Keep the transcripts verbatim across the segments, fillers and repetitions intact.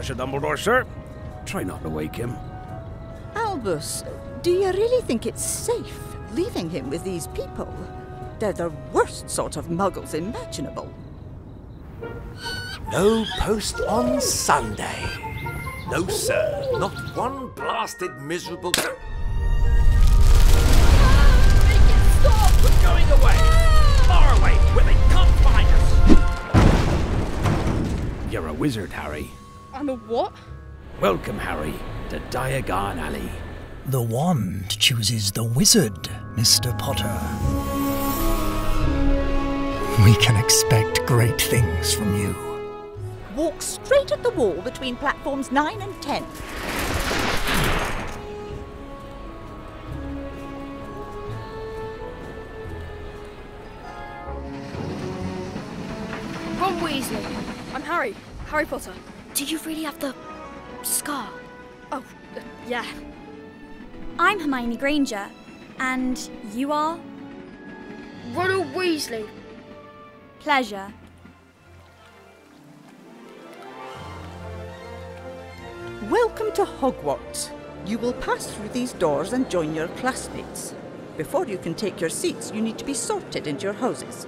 Professor Dumbledore, sir. Try not to wake him. Albus, do you really think it's safe leaving him with these people? They're the worst sort of muggles imaginable. No post on Sunday. No, sir. Not one blasted miserable... Make it stop! We're going away! Far away, where they can't find us! You're a wizard, Harry. I'm a what? Welcome, Harry, to Diagon Alley. The wand chooses the wizard, Mister Potter. We can expect great things from you. Walk straight at the wall between platforms nine and ten. Ron Weasley. I'm Harry. Harry Potter. Do you really have the scar? Oh, uh, yeah. I'm Hermione Granger. And you are? Ronald Weasley. Pleasure. Welcome to Hogwarts. You will pass through these doors and join your classmates. Before you can take your seats, you need to be sorted into your houses.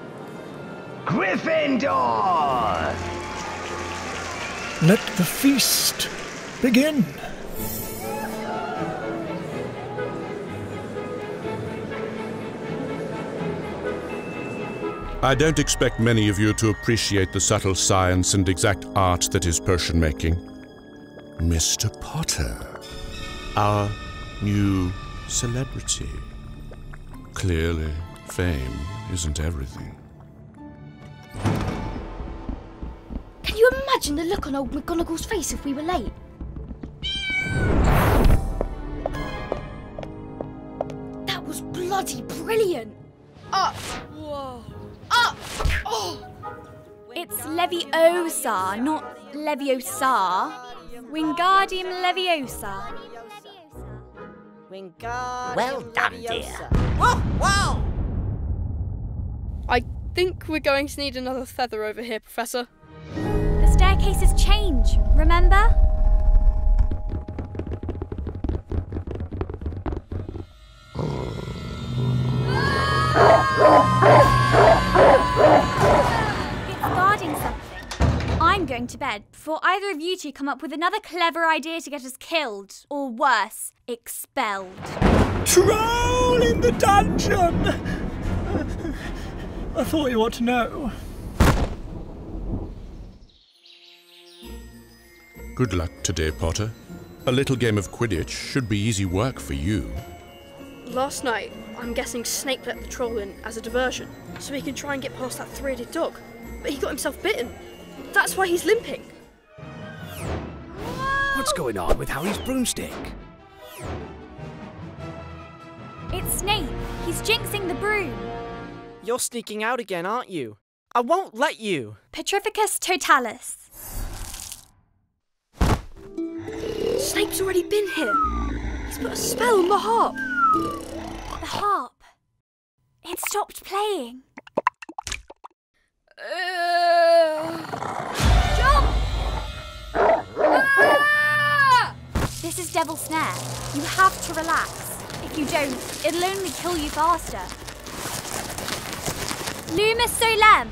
Gryffindor! Let the feast begin. I don't expect many of you to appreciate the subtle science and exact art that is potion making. Mister Potter, our new celebrity. Clearly, fame isn't everything. Can you imagine the look on old McGonagall's face if we were late? That was bloody brilliant! Up! Whoa! Up! Oh! It's Leviosa, not Leviosa. Wingardium Leviosa. Well done, dear. Whoa, whoa! I think we're going to need another feather over here, Professor. The staircases change, remember? It's guarding something. I'm going to bed before either of you two come up with another clever idea to get us killed, or worse, expelled. Troll in the dungeon! I thought you ought to know. Good luck today, Potter. A little game of Quidditch should be easy work for you. Last night, I'm guessing Snape let the troll in as a diversion, so he can try and get past that three-headed dog. But he got himself bitten. That's why he's limping. What's going on with Harry's broomstick? It's Snape. He's jinxing the broom. You're sneaking out again, aren't you? I won't let you. Petrificus totalis. Snape's already been here. He's put a spell on the harp. The harp. It stopped playing. Uh... Jump! Ah! This is Devil's Snare. You have to relax. If you don't, it'll only kill you faster. Lumus Solem!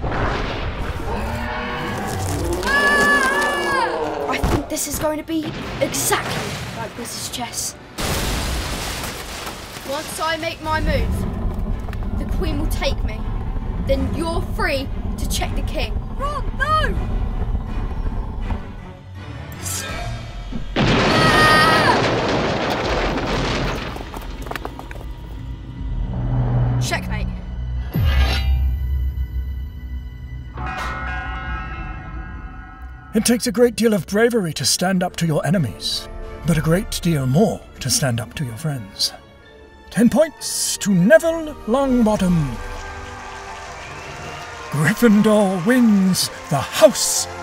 Ah! I think this is going to be exactly like Wizard's chess. Once I make my move, the Queen will take me. Then you're free to check the King. Ron, no! Checkmate. It takes a great deal of bravery to stand up to your enemies, but a great deal more to stand up to your friends. Ten points to Neville Longbottom. Gryffindor wins the House